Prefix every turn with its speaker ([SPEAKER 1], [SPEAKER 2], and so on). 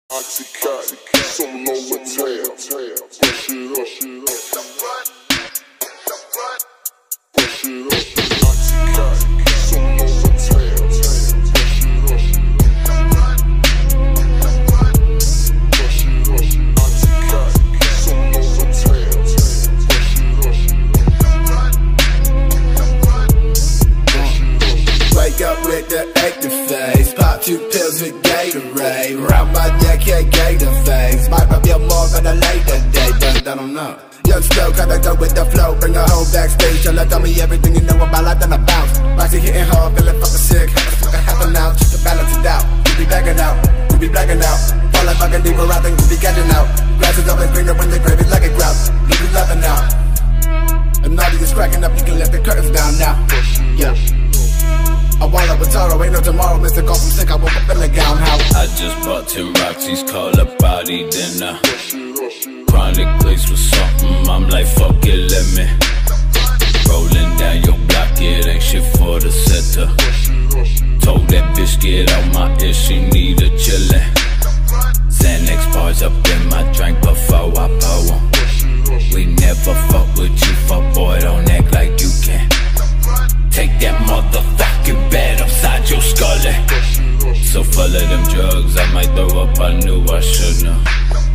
[SPEAKER 1] UICIDEBOY, some lower tail. Push it up, push it up. Push it up, UICIDEBOy, some lower tail. Push it up. Push it up, UICIDEBOy, some lower tail. Push it up.
[SPEAKER 2] Wake up with the active face, pop 2 pills with Gatorade, round my neck, yeah, gator face. Might pop your more at a later date, but I don't know. Young slow, gotta go with the flow, bring her home backstage, tell her tell me everything you know about life, then I bounce. Roxy hitting hard, feeling fucking sick, how the fuck I happen now, just to balance it out. We be blacking out, we be blacking out, fall like fucking deeper, I think we be catching out. Glasses always greener when they crave it like a grout, leave you loving out. And naughty is cracking up, you can let the curtains down now. Yeah. I wall up with Taro, ain't no tomorrow, Mr. Call from sick, I woke up in the gown house.
[SPEAKER 3] I just bought 10 Roxy's, call a body dinner. Chronic place with something, I'm like fuck it, let me. Rolling down your block, it ain't shit for the setter. Told that bitch get out my ear, she need a chillin'. Xanax bars up in my drink before I pour 'em. We never fuck with you, fuck boy, don't act like you can. Take that motherfucking bed upside your skull. So full of them drugs, I might throw up, I knew I shouldn't have.